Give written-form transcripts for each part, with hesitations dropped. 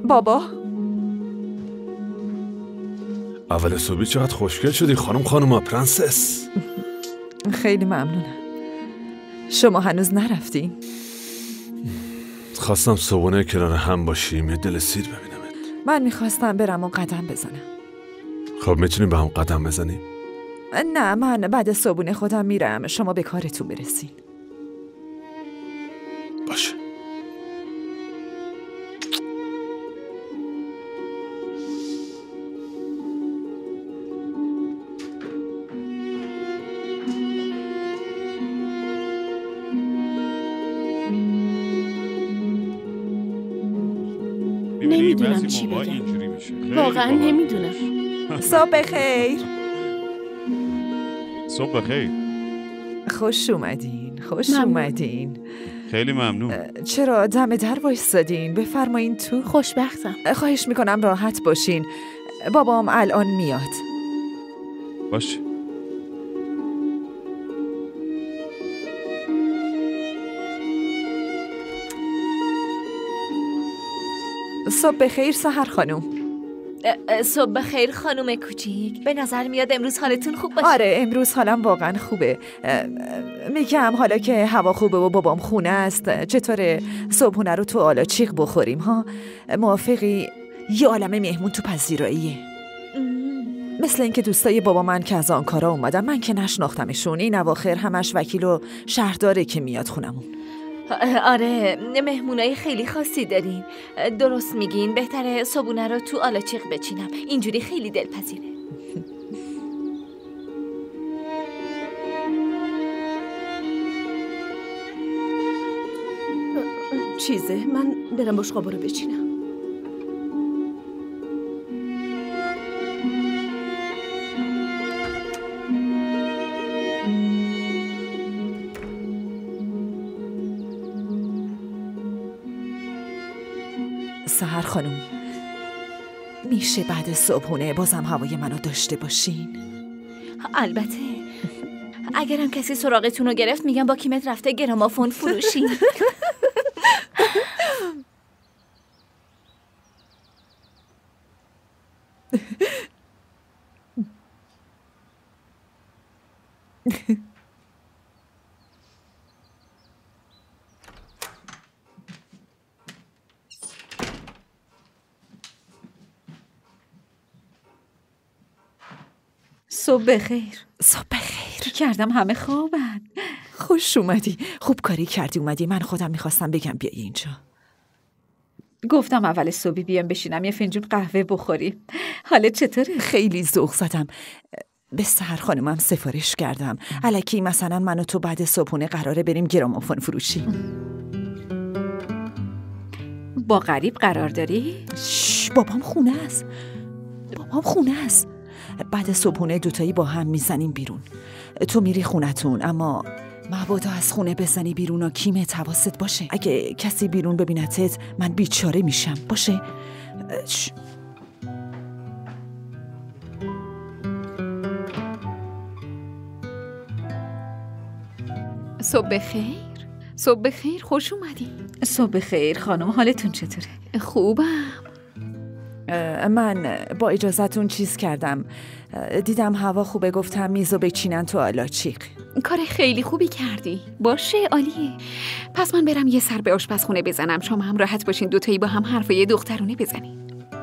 بابا اول صبحی چقدر خوشگل شدی خانم پرنسس. خیلی ممنونم. شما هنوز نرفتین؟ خواستم صبحونه کنار هم باشیم، یه دل سیر ببینمت. من میخواستم برم و قدم بزنم. خب میتونیم به هم قدم بزنیم؟ نه، من بعد صبحونه خودم میرم، شما به کارتون برسین. باشه. نمیدونم چی بگم. واقعا نمیدونم. صبح خیر. صبح خیر. خوش اومدین. خیلی ممنون. چرا دم در وایسادین؟ بفرمایین تو. خوشبختم. خواهش میکنم راحت باشین. بابام الان میاد. باشه. صبح خیر سحر خانم. صبح خیر خانم کوچیک. به نظر میاد امروز حالتون خوب باشه. آره امروز حالم واقعا خوبه. میگم حالا که هوا خوبه و بابام خونه است، چطوره صبحونه رو تو آلاچیق بخوریم ها؟ موافقی؟ یه عالمه مهمون تو پذیراییه. مثل اینکه دوستای بابا من که از آنکارا اومدن، من که نشناختمشون. این اواخر همش وکیل و شهرداره که میاد خونمون. آره مهمونای خیلی خاصی دارین. درست میگین، بهتره صبحونه رو تو آلاچیق بچینم، اینجوری خیلی دلپذیره. من برم بشقابو رو بچینم. سحر خانم، میشه بعد صبحونه بازم هوای منو داشته باشین؟ البته. اگرم کسی سراغتون رو گرفت میگم با کیمت رفته گرامافون فروشی. صبح خیر. کردم همه خوابن. خوش اومدی. خوب کاری کردی اومدی. من خودم میخواستم بگم بیایی اینجا. گفتم اول صبحی بیام بشینم یه فنجون قهوه بخوریم. حالت چطوره؟ خیلی ذوق زدم. به سحر خانمم سفارش کردم. الکی مثلا من و تو بعد صبحونه قراره بریم گرامافون فروشی. با غریب قرار داری؟ بابام خونه است. بعد صبحونه دوتایی با هم میزنیم بیرون. تو میری خونتون، اما مبادا از خونه بزنی بیرون و کیمت حواست باشه. اگه کسی بیرون ببینتت من بیچاره میشم. باشه؟ صبح خیر. خوش اومدی. صبح خیر خانم، حالتون چطوره؟ خوبم. من با اجازهتون چیز کردم، دیدم هوا خوبه، گفتم میزو بچینن تو آلاچیق. کار خیلی خوبی کردی. باشه عالیه. پس من برم یه سر به آشپزخونه بزنم، شما هم راحت باشین دوتایی با هم حرفای دخترونه بزنین.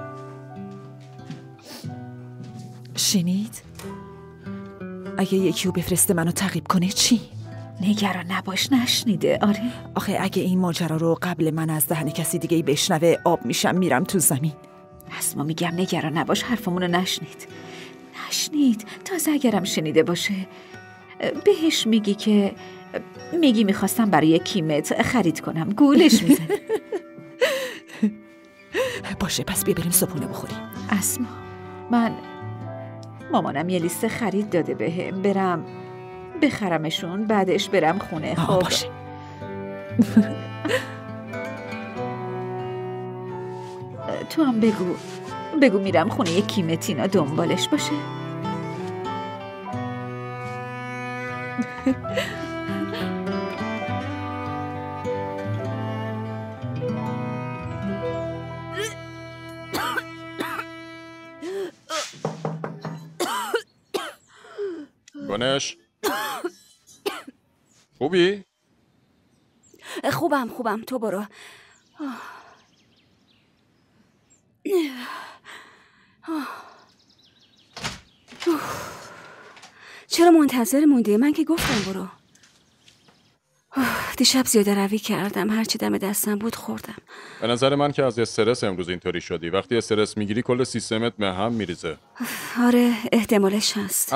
شنید؟ اگه یکیو بفرسته منو تعقیب کنه چی؟ نگران نباش، نشنیده. آره آخه اگه این ماجرا رو قبل من از دهن کسی دیگه‌ای بشنوه آب میشم، میرم تو زمین. اسما میگم نگران نباش، حرفمونو نشنید. تازه اگرم شنیده باشه بهش میگی که میخواستم برای کیمت خرید کنم، گولش میزن. باشه پس بیا بریم صبحونه بخوریم. اسما مامانم یه لیست خرید داده بهم، برم بخرمشون بعدش برم خونه. خب باشه. تو هم بگو میرم خونه کیمتینا دنبالش باشه. گنش خوبی؟ خوبم تو برو. چرا منتظر موندی؟ من که گفتم برو. دیشب زیاده روی کردم، هرچی دم دستم بود خوردم. به نظر من که از استرس امروز اینطوری شدی. وقتی استرس میگیری کل سیستمت به هم میریزه. آره احتمالش هست.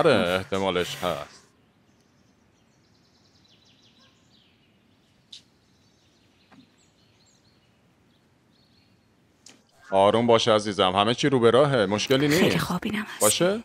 آروم باش عزیزم، همه چی رو به راهه، مشکلی نیست. خیلی خوابینم هست. باشه؟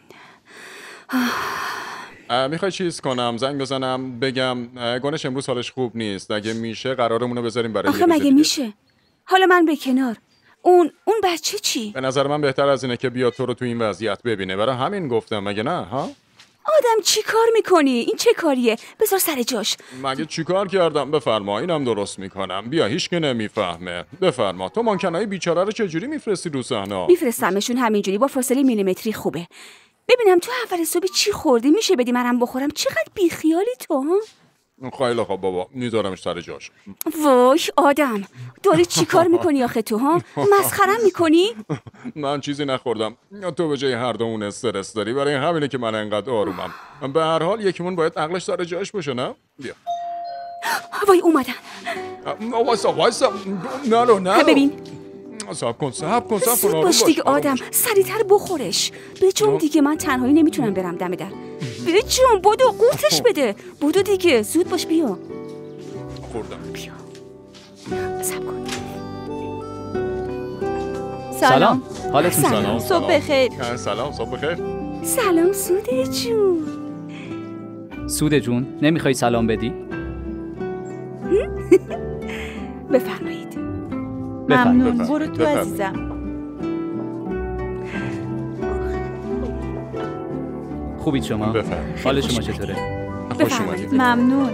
میخوای چیز کنم، زنگ بزنم بگم گنش امروز حالش خوب نیست، اگه میشه قرارمونو بذاریم برای آخه مگه میشه؟ حالا من به کنار، اون بچه چی؟ به نظر من بهتر از اینه که بیاد تو رو تو این وضعیت ببینه، برای همین گفتم. مگه نه ها؟ آدم چی کار میکنی؟ این چه کاریه؟ بذار سر جاش. مگه چی کار کردم؟ بفرما، اینم درست میکنم. بیا، هیچ که نمیفهمه. بفرما. تو مانکنای بیچاره رو چجوری میفرستی رو صحنه؟ میفرستمشون همینجوری با فاصله میلیمتری. خوبه. ببینم تو اول صبح چی خوردی؟ میشه بدی منم بخورم؟ چقدر بیخیالی تو؟ خیلی خوب بابا، میذارمش سر جاش. وای آدم، داری چی کار میکنی آخه تو ها؟ مسخرم میکنی؟ من چیزی نخوردم. تو به جای هر دومون استرس داری، برای همینه که من انقدر آرومم. به هر حال یکیمون باید عقلش سر جاش باشه، نه؟ بیا. وای اومدن. وایسا. نه. ببین. صبر کن. زود باش دیگه آدم، سریعتر بخورش. بجون دیگه، من تنهایی نمیتونم برم دم در. بجون بودو قورتش بده. بودو دیگه، زود باش بیا. خوردم. بیا. صبر کن. سلام. حالتون سلام. صبح بخیر. سلام، صبح بخیر. سلام سوده جون. سوده جون، نمیخوای سلام بدی؟ بفرمایید. ممنون. برو تو عزیزم. خوبید شما؟ حال شما چطوره؟ خوش اومدید. ممنون.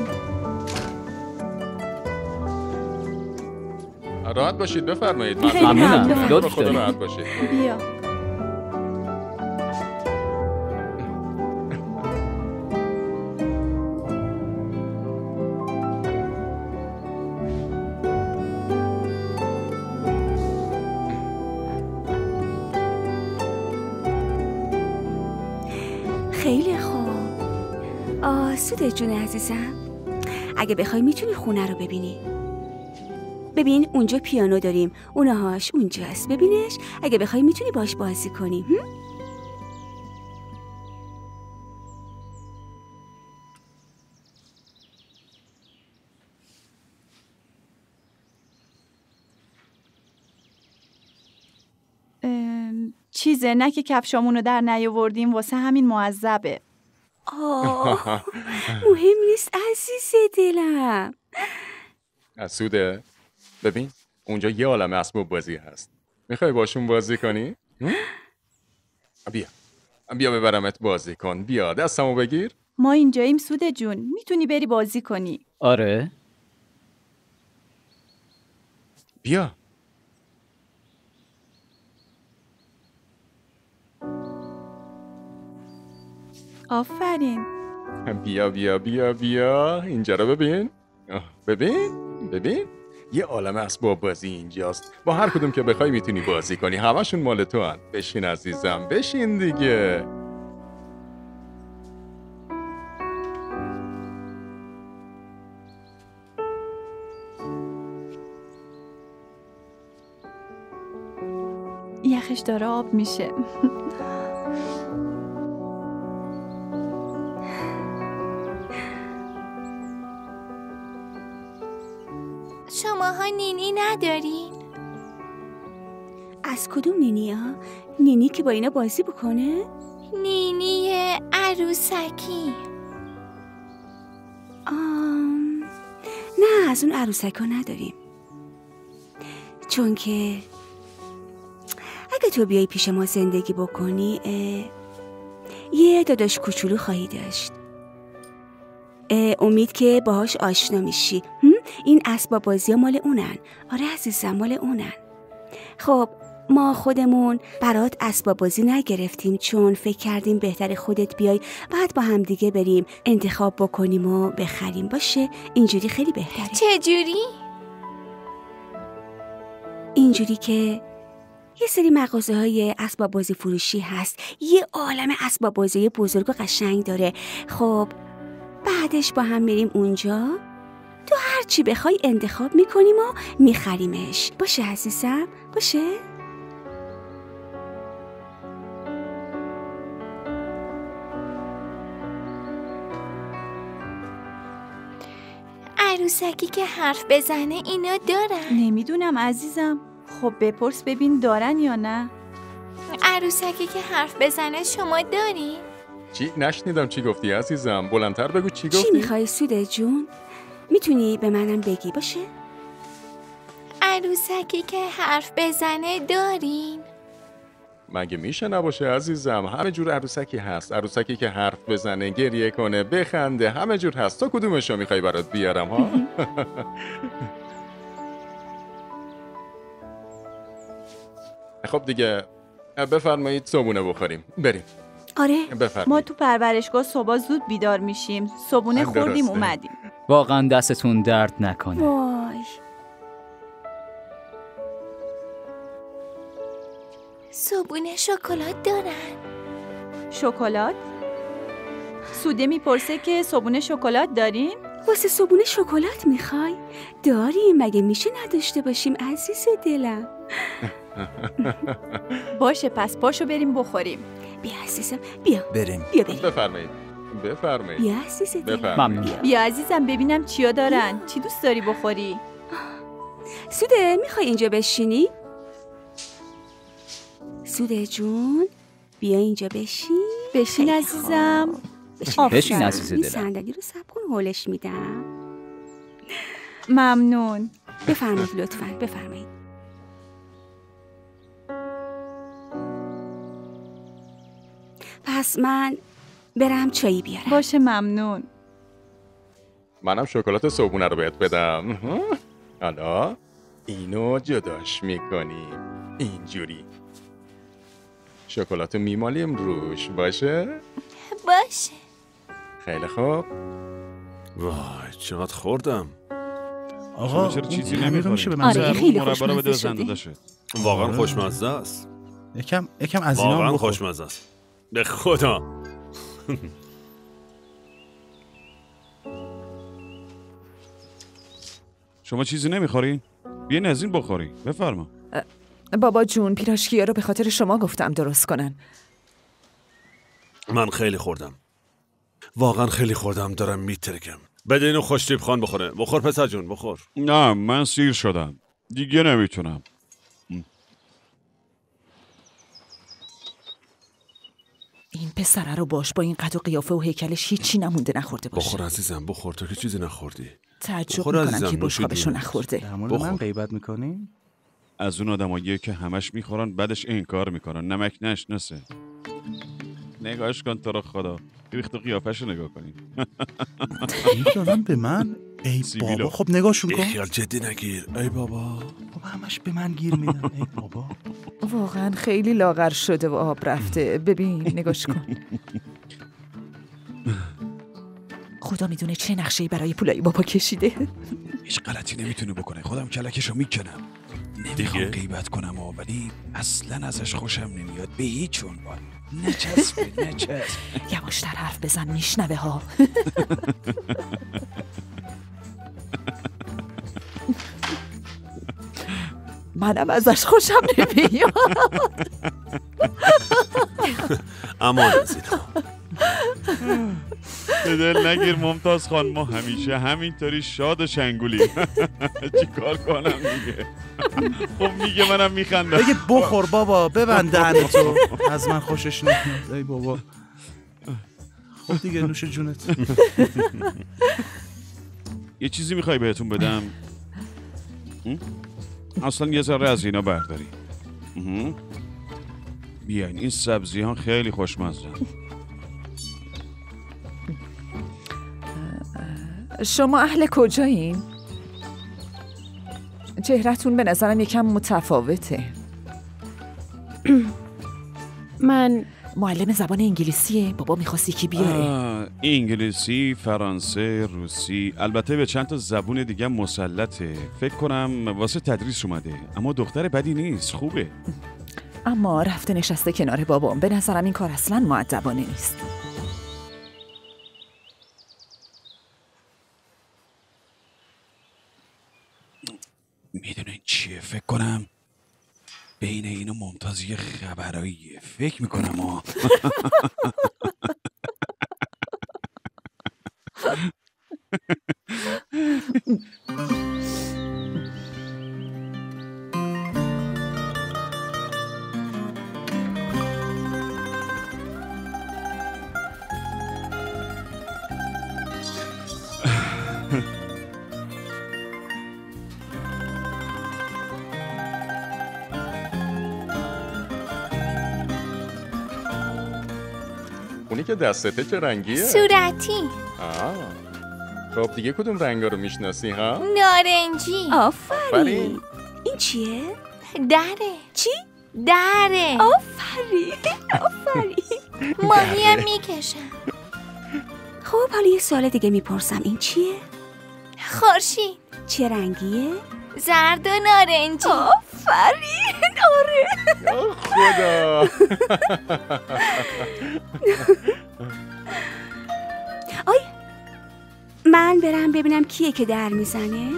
راحت باشید، بفرمایید. ممنونم. لطف خدا دارید. راحت باشید. بیا. خیلی خوب. سوده جون عزیزم، اگه بخوای میتونی خونه رو ببینی. ببین اونجا پیانو داریم، اونهاش اونجاست، ببینش. اگه بخوای میتونی باش بازی کنی. چیزه نه که کفشامونو در نیاوردیم، واسه همین معذبه. مهم نیست عزیز دلم. سوده، ببین اونجا یه عالمه اسباب بازی هست. میخوای باشون بازی کنی؟ بیا ببرمت بازی کن. بیا دستمو بگیر. ما اینجاییم سوده جون، میتونی بری بازی کنی. آره. بیا. آفرین. بیا بیا بیا بیا، اینجا رو ببین. ببین یه عالمه اسباب بازی اینجاست. با هر کدوم که بخوای میتونی بازی کنی. همشون مال تو هن. بشین عزیزم، بشین دیگه. یخش داره آب میشه. شماها نینی ندارین؟ از کدوم نینی ها؟ نینی که با اینا بازی بکنه؟ نینی عروسکی. نه از اون عروسک ها نداریم. چون که اگه تو بیای پیش ما زندگی بکنی یه داداش کوچولو خواهی داشت. امید که باهاش آشنا میشی. این اسباب بازی ها مال اونن. آره عزیزم مال اونن. خب ما خودمون برات اسباب بازی نگرفتیم چون فکر کردیم بهتر خودت بیای بعد با هم دیگه بریم انتخاب بکنیم و بخریم. باشه اینجوری خیلی بهتره. چه جوری؟ اینجوری که یه سری مغازه‌های اسباب بازی فروشی هست، یه عالم اسباب بازی بزرگ و قشنگ داره. خب بعدش با هم میریم اونجا، تو هر چی بخوای انتخاب میکنیم و میخریمش. باشه عزیزم؟ باشه؟ عروسکی که حرف بزنه اینا دارن؟ نمیدونم عزیزم. خب بپرس ببین دارن یا نه. عروسکی که حرف بزنه شما دارین؟ چی؟ نشنیدم چی گفتی عزیزم. بلندتر بگو چی گفتی؟ چی میخوای سوده جون؟ میتونی به منم بگی؟ باشه؟ عروسکی که حرف بزنه دارین؟ مگه میشه نباشه عزیزم؟ همه جور عروسکی هست. عروسکی که حرف بزنه، گریه کنه، بخنده، همه جور هست. تو کدومشو میخوای برات بیارم ها؟ خب دیگه بفرمایید صبحونه بخوریم. بریم. آره بفرمایید. ما تو پرورشگاه صبح زود بیدار میشیم. صبحونه خوردیم درسته. اومدیم. واقعا دستتون درد نکنه. وای صبحونه شکلات دارن؟ شکلات؟ سوده میپرسه که صبحونه شکلات داریم؟ واسه صبحونه شکلات میخوای؟ داریم، مگه میشه نداشته باشیم عزیز دلم؟ باشه پس پاشو بریم بخوریم. بیا عزیزم بیا بریم. بیا بریم. بفرمایید. بفرمایید. بیا عزیز دلم. بفرمایید. ممنون. بیا عزیزم ببینم چیا دارن. چی دوست داری بخوری؟ سوده میخوای اینجا بشینی؟ سوده جون بیا اینجا بشین. بشین خیلی عزیزم. بشین عزیز این دلم. صندلی رو صبر کن حالش میدم. ممنون. بفرمایید لطفاً بفرمایید. پس من برم چایی بیارم. باشه ممنون. منم شکلات صبحونه رو بهت بدم. حالا اینو جداش میکنیم اینجوری. شکلاتو میمالیم روش. باشه؟ باشه. خیلی خوب. وای چقدر خوردم. شما چرا چیزی همین رو نمیخورین؟ میشه به من آره، بگی؟ خیلی مربا رو خوشمزه بده به شدی. زنداداشه. واقعا آره. خوشمزه است. یکم از اینا واقعا بخور. خوشمزه است. به خدا. شما چیزی نمیخورین؟ بیاین از این بخورین. بفرما. بابا جون پیراشکی‌ها رو به خاطر شما گفتم درست کنن. من خیلی خوردم. واقعا خیلی خوردم. دارم میترکم. بده اینو خوشتیپ خان بخوره. بخور پسر جون بخور. نه من سیر شدم. دیگه نمیتونم. این پسره رو باش با این قد و قیافه و هیکلش هیچی نمونده نخورده باشه. بخور عزیزم بخور. تو که چیزی نخوردی. تعجب بخور میکنم عزیزم، که نوش بشقابشو جونت. نخورده. در مورد بخور. من غیبت میکنی؟ از اون آدمایی که همش میخورن بعدش این کار میکنن. نمک نشناسه. نگاهش کن تو رو خدا. ریخت و قیافه‌شو نگاه کنین. این دادن به من؟ ای سیبیلو. بابا خب نگاهشون کن. بیخیال جدی نگیر. ای بابا. خب همش به من گیر میدن. ای بابا. واقعا خیلی لاغر شده و آب رفته. ببین نگاش کن. خدا میدونه چه نقشه‌ای برای پولای بابا کشیده. هیچ غلطی نمیتونه بکنه. خودم کلکشو میکنم. نمیخوام غیبت کنم ولی اصلا ازش خوشم نمیاد به هیچ عنوان. نچسبه. یواشتر حرف بزن میشنوه ها. منم ازش خوشم نمیاد. امان از اینا. به دل نگیر ممتاز خان. ما همیشه همینطوری شاد و شنگولیم. چی کار کنم دیگه؟ خب میگه منم میخندم. بگه بخور بابا ببند دهنتو. از من خوشش نمیاد. ای بابا. خب دیگه نوش جونت. یه چیزی میخوای بهتون بدم؟ اصلا یه ذره از اینا برداری. بیاین این سبزی ها خیلی خوشمزه. شما اهل کجایین؟ چهرهتون به نظرم یکم متفاوته. من معلم زبان انگلیسیه. بابا میخواستی کی بیاره؟ انگلیسی، فرانسه، روسی، البته به چند تا زبون دیگه مسلطه. فکر کنم واسه تدریس اومده، اما دختر بدی نیست، خوبه. اما رفته نشسته کنار بابام. به نظرم این کار اصلا مؤدبانه نیست. میدونین چیه؟ فکر کنم بین این و ممتاز یه خبراییه. فکر میکنم اونی که دستته چه رنگیه؟ صورتی. خب دیگه کدوم رنگا رو میشناسی ها؟ نارنجی. آفرین. این چیه؟ دره. چی؟ دره. آفرین. آفرین. ماهیم میکشم. خب حالا یه سوال دیگه میپرسم. این چیه؟ خورشید. چه رنگیه؟ زرد و نارنجی. آفرین. آره. یا خدا. آی من برم ببینم کیه که در میزنه.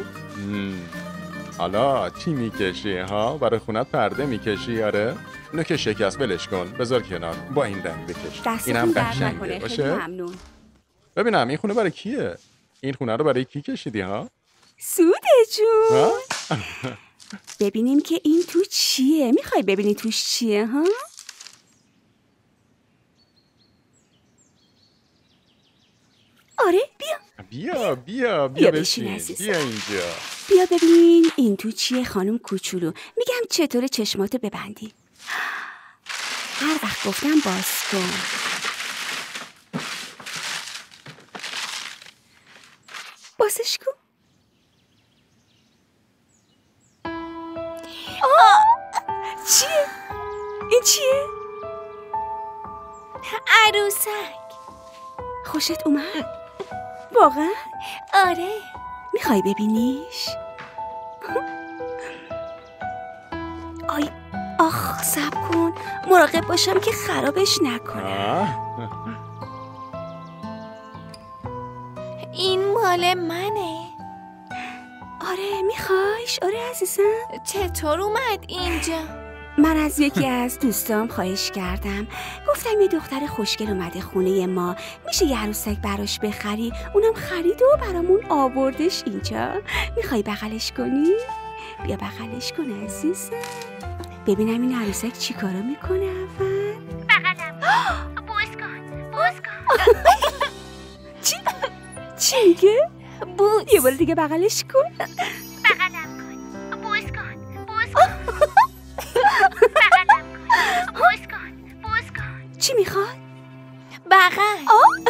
حالا چی میکشی ها؟ برای خونت پرده میکشی؟ آره اینو که شکست ولش کن، بذار کنار، با این رنگ بکش. اینم قشنگه باشه. ممنون. ببینم این خونه برای کیه؟ این خونه رو برای کی کشیدی ها؟ سوده جون. ببینیم که این تو چیه. میخوای ببینی توش چیه ها؟ آره بیا بشین. بیا اینجا. بیا ببین این تو چیه خانم کوچولو. میگم چطور چشماتو ببندی. هر وقت گفتم باز کن. بازش کن. چیه؟ این چیه؟ عروسک. خوشت اومد؟ واقعا؟ آره. میخوای ببینیش؟ آی آخ صبر کن، مراقب باشم که خرابش نکنم. این مال منه. آره میخوایش؟ آره عزیزم. چطور اومد اینجا؟ من از یکی از دوستام خواهش کردم، گفتم یه دختر خوشگل اومده خونه ما، میشه یه عروسک براش بخری؟ اونم خرید و برامون آوردش اینجا. میخوای بغلش کنی؟ بیا بغلش کن عزیزم. ببینم این عروسک چی کارا میکنه اول. بغلم بوس کن. چی میگه؟ بوس. یه بار دیگه بغلش کن. بغلم کن. بوس کن. چی میخواد؟ بغل.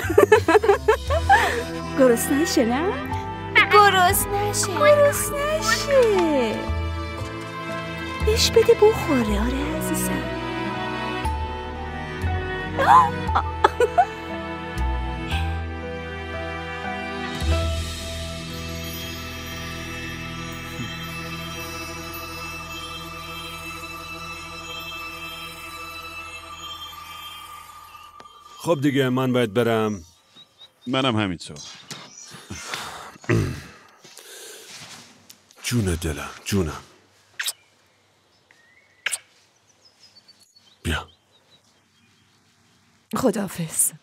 گرسنه نشه نه؟ گرسنه نشه. بهش بده بخوره. آره عزیزم. خب دیگه من باید برم. منم همینطور. جون دلم، جونم. بیا. خداحافظ.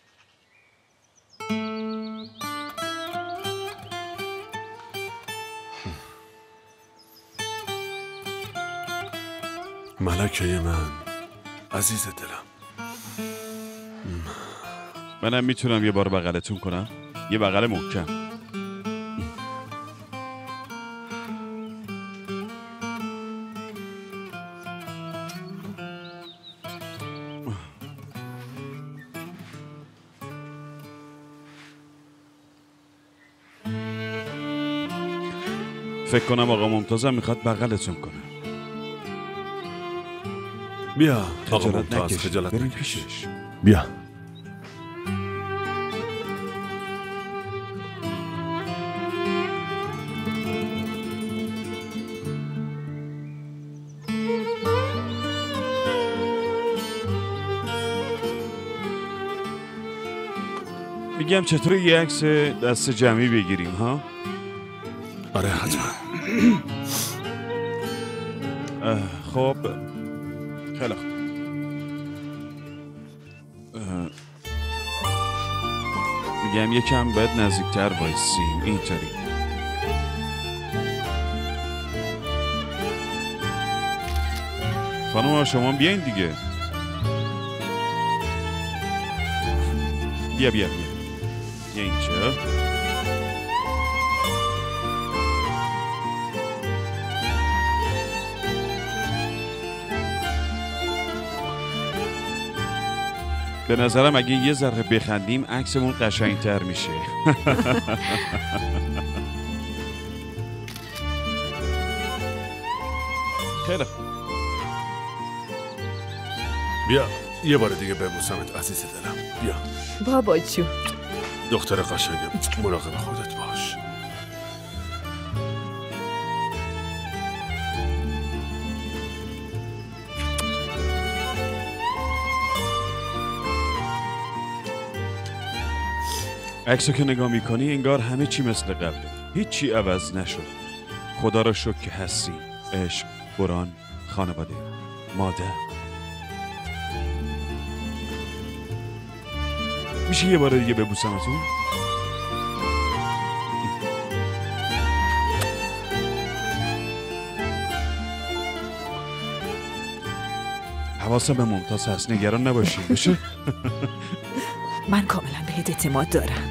ملکه من، عزیز دلم. منم میتونم یه بار بغلتون کنم؟ یه بغل محکم. فکر کنم آقا ممتازم میخواد بغلتون کنه. بیا آقا خجالت ممتاز، نکش. خجالت بریم نکش. پیشش. بیا. میگم چطور یه عکس دست جمعی بگیریم ها؟ آره حتما. خب خیلی خوب. میگم یکم باید نزدیکتر وایسیم اینطوری. خانم شما بیاین دیگه. بیا بیا اینجا. به نظرم اگه یه ذره بخندیم عکسمون قشنگتر میشه. خیلی خوب. بیا یه بار دیگه ببوسمت عزیز دلم. بیا بابا جون. دختر قشنگم، مراقب خودت باش. عکسو که نگاه میکنی انگار همه چی مثل قبله، هیچی عوض نشد. خدا را شکر که هستی. عشق، قرآن، خانواده، مادر. میشه یه بار دیگه ببوسمتون؟ حواسم به ممتاز هست، نگران نباشی. بشه؟ من کاملا بهت اعتماد دارم.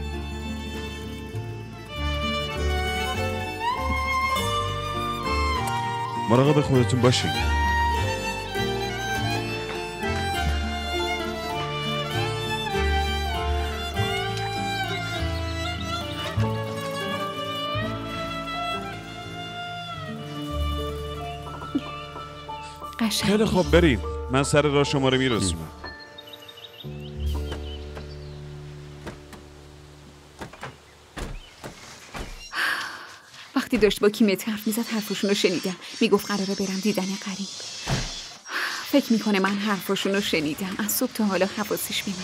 مراقب خودتون باشین. خیلی خوب بریم، من سر راه شما رو میرسونم. وقتی داشت با کیمیت حرف میزد حرفشون رو شنیدم. میگفت قراره برم دیدن قریب. فکر میکنه من حرفشون رو شنیدم. از صبح تا حالا حواسش به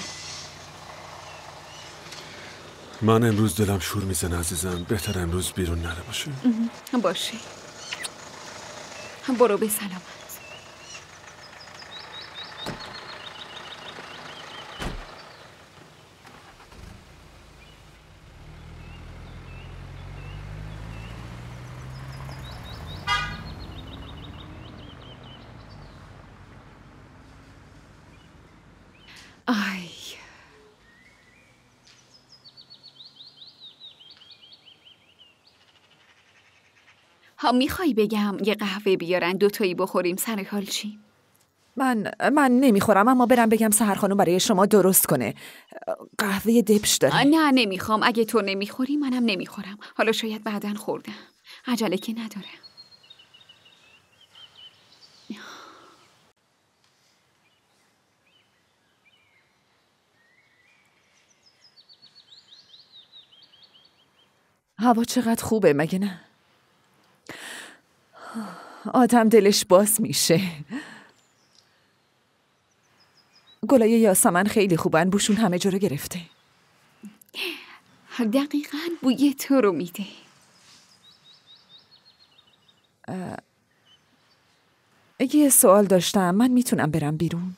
من امروز دلم شور میزنه عزیزم. بهتر امروز بیرون نره باشه. باشه. برو به سلامت. آی ها، میخوای بگم یه قهوه بیارن دوتایی بخوریم سر حال چی؟ من نمیخورم، اما برم بگم سحر خانم برای شما درست کنه. قهوه دبش داره. نه نمیخوام. اگه تو نمیخوری منم نمیخورم. حالا شاید بعداً خوردم. عجله که نداره. هوا چقدر خوبه مگه نه؟ آدم دلش باز میشه. گلای یاسمن خیلی خوبن، بوشون همه جا رو گرفته. دقیقاً بوی تو رو میده. یه سوال داشتم، من میتونم برم بیرون؟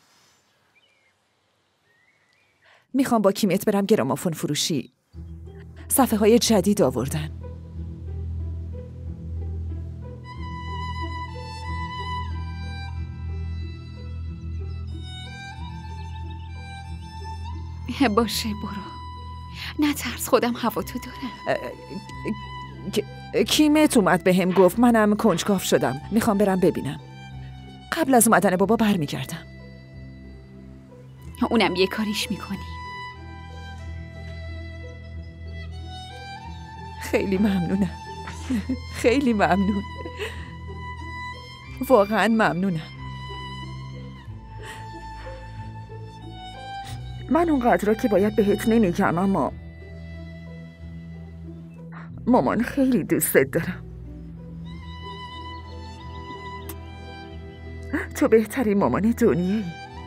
میخوام با کیمیت برم گرامافون فروشی. صفحه های جدید آوردن. باشه برو. نترس، خودم هوا تو دارم. کیمیت اومد به هم گفت، منم کنجکاو شدم. میخوام برم ببینم. قبل از اومدن بابا برمیگردم. اونم یه کاریش میکنی. خیلی ممنونم. خیلی ممنون. واقعا ممنونم. من اونقدر را که باید بهت نمیگم، اما مامان خیلی دوستت دارم. تو بهترین مامان دنیایی.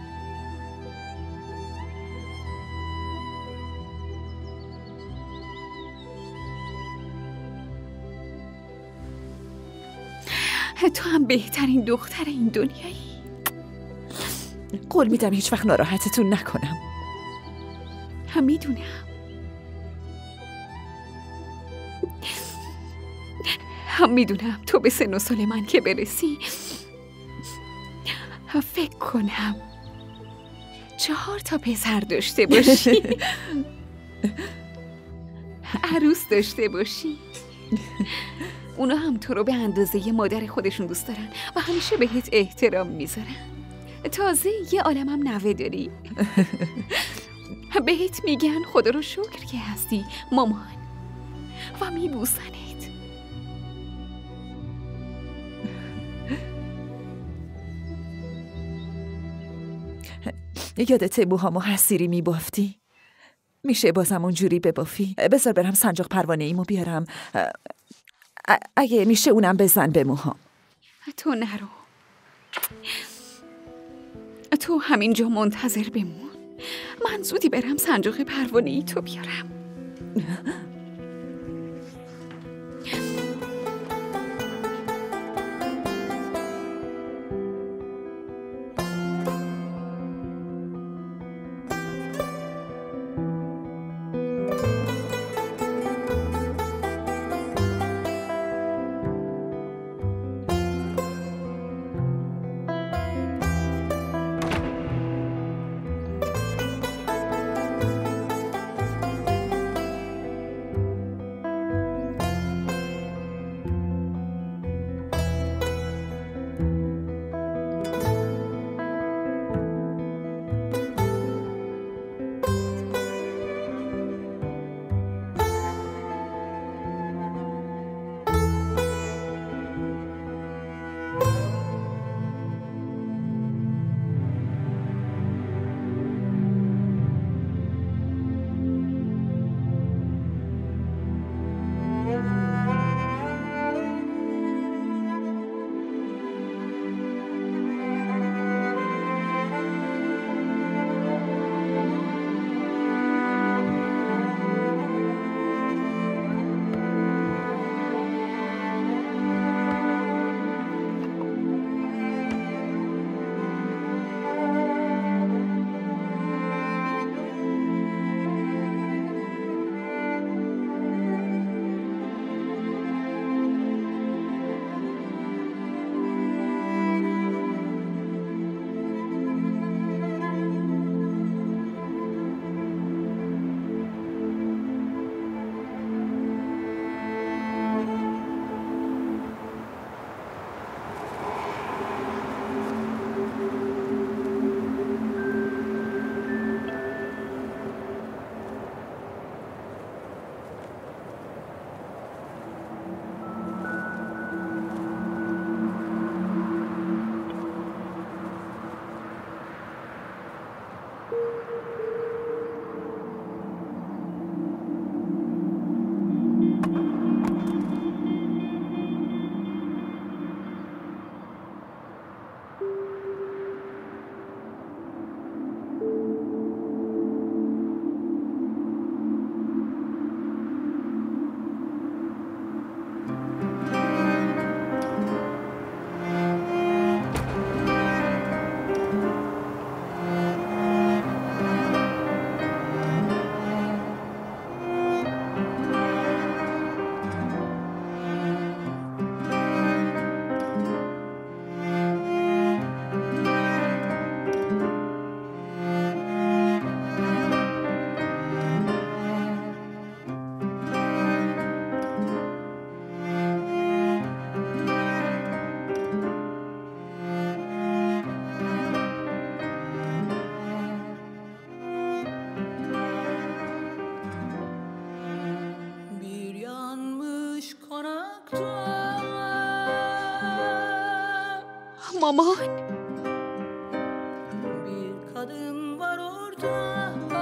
تو هم بهترین دختر این دنیایی. قول میدم هیچ وقت ناراحتتون نکنم. هم میدونم. هم میدونم تو به سن و سال من که برسی فکر کنم 4 تا پسر داشته باشی، عروس داشته باشی. اونا هم تو رو به اندازه مادر خودشون دوست دارن و همیشه بهت احترام میذارن. تازه یه عالمم نوه داری. بهت میگن خدا رو شکر که هستی مامان و میبوسنت. یادت موهامو حسیری میبافتی؟ میشه بازم اونجوری ببافی؟ بذار برم سنجاق پروانه ایمو بیارم. اگه میشه اونم بزن به موهام. تو نرو، تو همینجا منتظر بمون. من زودی برم سنجاق پروانه ای تو بیارم. مامان Bir kadın var orada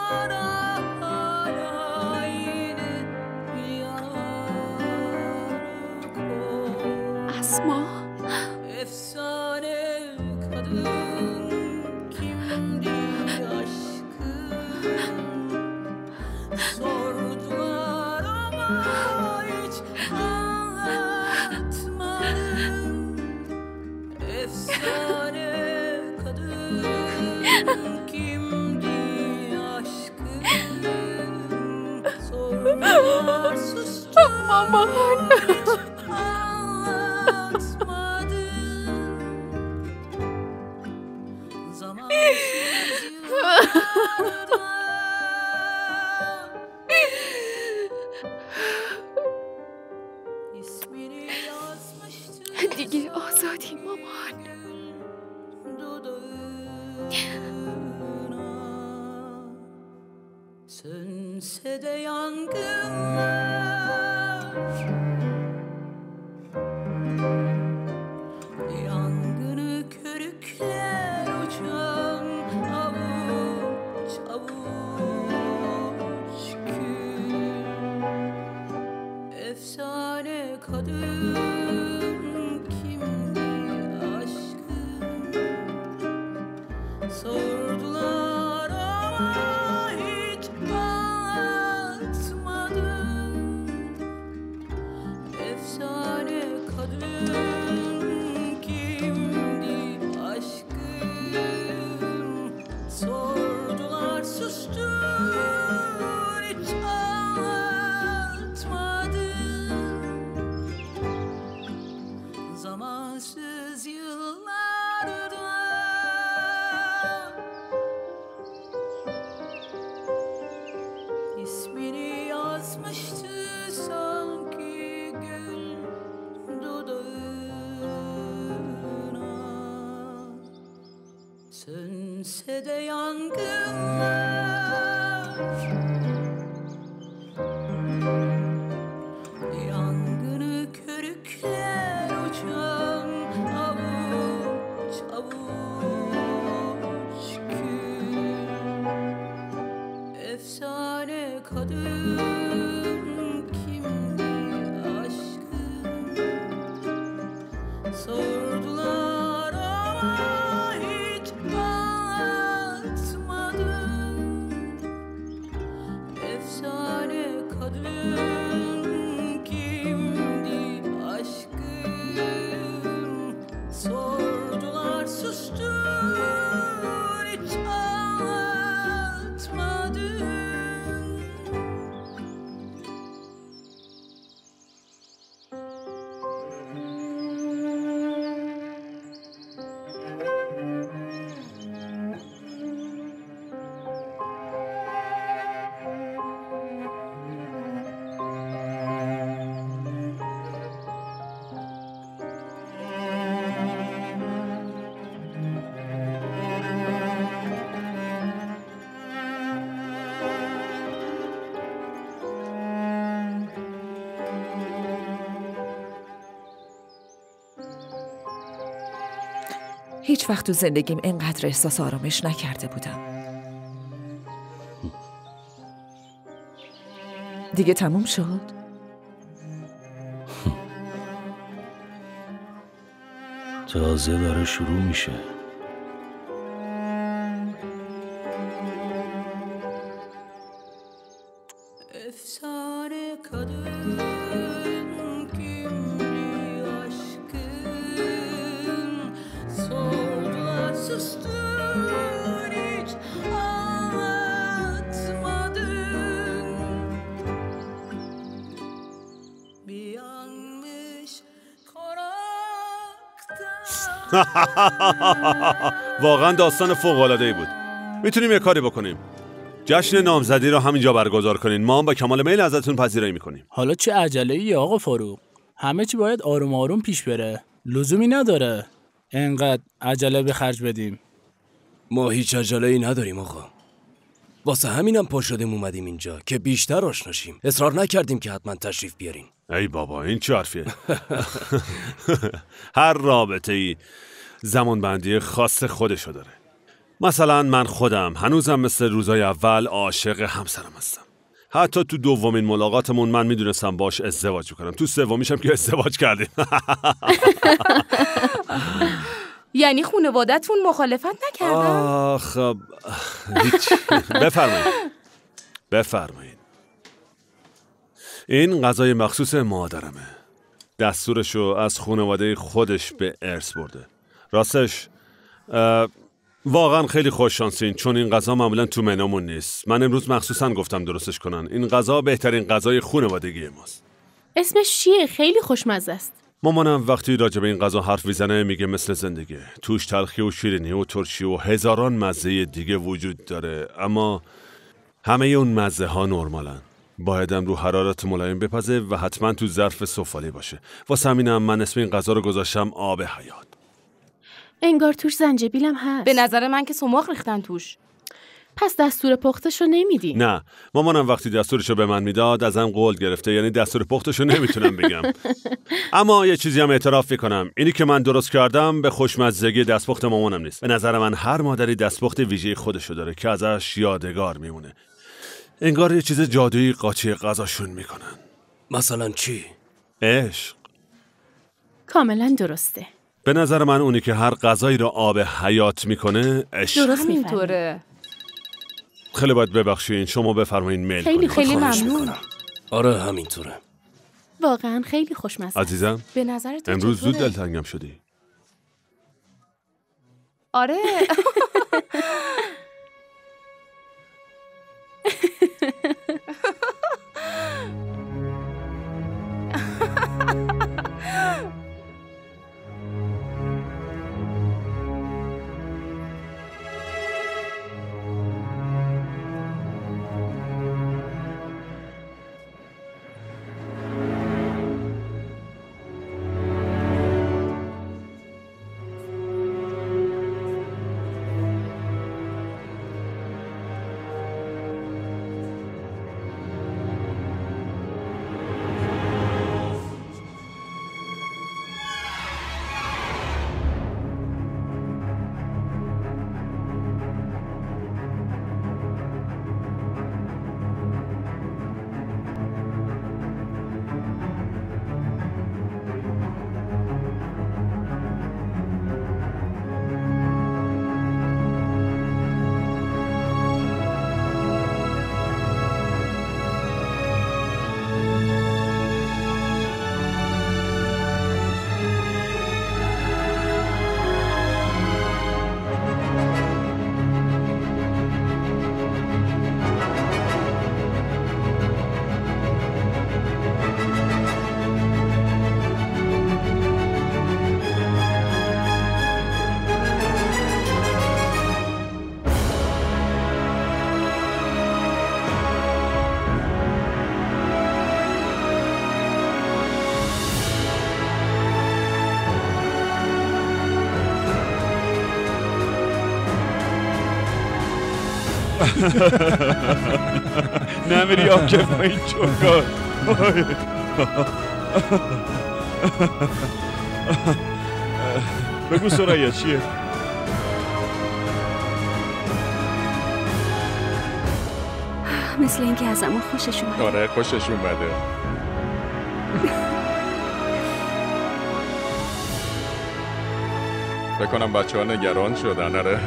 اسما دیگه آزادی مامان. Sönse de yangınlar, yangını körükler uçan avuç avuç kül. Efsane kadın kimdi aşkın? Sordular ama hiç anlatmadım. Efsane kadın kimdi aşkım? Sordular sustum, hiç anlatmadım. Zamansız yıllarda İsmini yazmıştı sanki gül dudağına. Sönse de yangınlar, yangını körükler uçan avuç avuç kül. Efsane kadın kimdi aşkın? Sordular ama hiç anlatmadım. Efsane kadın kimdi aşkın? Sordular sustum, hiç anlatmadım. هیچ وقت تو زندگیم اینقدر احساس آرامش نکرده بودم. دیگه تموم شد؟ تازه داره شروع میشه. Efsane kadın kimdi aşkın? Sordular sustum, hiç anlatmadım. Bir yanmış konakta. واقعا داستان فوق‌العاده‌ای بود. میتونیم یه کاری بکنیم. جشن نامزدی رو همینجا برگزار کنین. ما هم با کمال میل ازتون پذیرایی میکنیم. حالا چه عجله‌ای آقا فاروق؟ همه چی باید آروم آروم پیش بره. لزومی نداره انقدر عجله به خرج بدیم. ما هیچ عجله‌ای نداریم آقا. واسه همینم پا شدیم اومدیم اینجا که بیشتر آشناشیم. اصرار نکردیم که حتما تشریف بیارین. ای بابا این چه حرفیه؟ هر رابطه‌ای زمان بندی خاص خودشو داره. مثلا من خودم هنوزم مثل روزای اول عاشق همسرم هستم. حتی تو دومین ملاقاتمون من میدونستم باش ازدواج کنم. تو سومیشم که ازدواج کردیم. یعنی خانواده‌تون مخالفت نکردن؟ خب بفرمایید. این غذای مخصوص مادرمه. دستورشو از خانواده خودش به ارث برده. راستش واقعا خیلی خوش شانسین، چون این غذا معمولا تو منومون نیست. من امروز مخصوصا گفتم درستش کنن. این غذا بهترین غذای خانوادگی ماست. اسمش چیه؟ خیلی خوشمزه است. مامانم وقتی راجع به این غذا حرف میزنه میگه مثل زندگی. توش تلخی و شیرینی و ترشی و هزاران مزه دیگه وجود داره، اما همه اون مزه ها نرمالن. بایدم رو حرارت ملایم بپزه و حتما تو ظرف سفالی باشه. واسه همینم من اسم این غذا رو گذاشتم آب حیات. انگار توش زنجبیلم هست. به نظر من که سماق ریختن توش. پس دستور پختشو نمیدی؟ نه، مامانم وقتی دستورشو به من میداد ازم قول گرفته، یعنی دستور پختشو نمیتونم بگم. اما یه چیزی هم اعتراف میکنم، اینی که من درست کردم به خوشمزگی دستپخت مامانم نیست. به نظر من هر مادری دستپخت ویژه خودشو داره که ازش یادگار میمونه. انگار یه چیز جادویی قاطی غذاشون میکنن. مثلا چی؟ عشق. کاملا درسته. به نظر من اونی که هر غذایی رو آب حیات میکنه عشق. درست اینطوره. خیلی باید ببخشین، شما بفرمایین میل کنید. خیلی ممنون. آره همینطوره. واقعا خیلی خوشمزه. عزیزم به نظرت امروز زود دلتنگم شدی. آره. نمیری آب کف با این چوکار. بگو سریا چیه؟ مثل اینکه از همون خوشش اومده. آره خوشش اومده. بکنم بچه ها نگران شدن. آره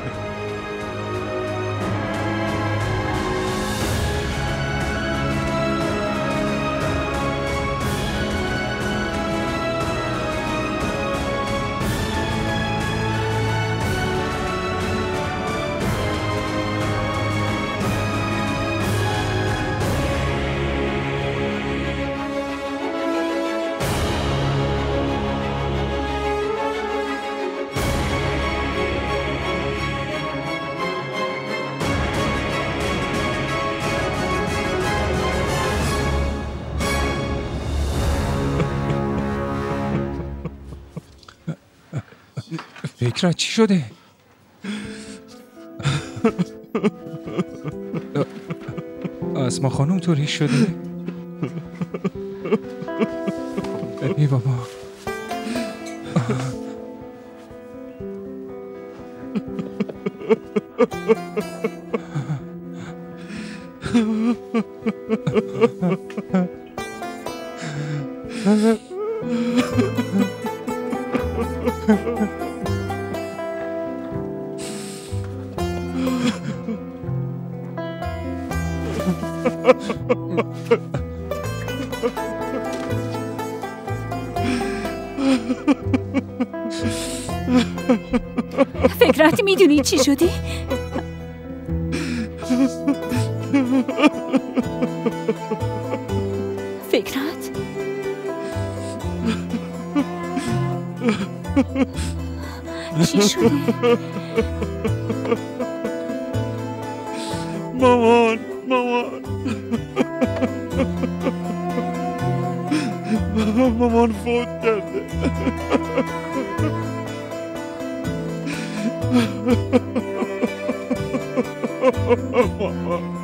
فکرت چی شده؟ اسما خانوم طوری شده؟ ای بابا. فکرت میدونی چی شدی؟ فکرت؟ چی شده؟ مامان مامان فوت کرده. مامان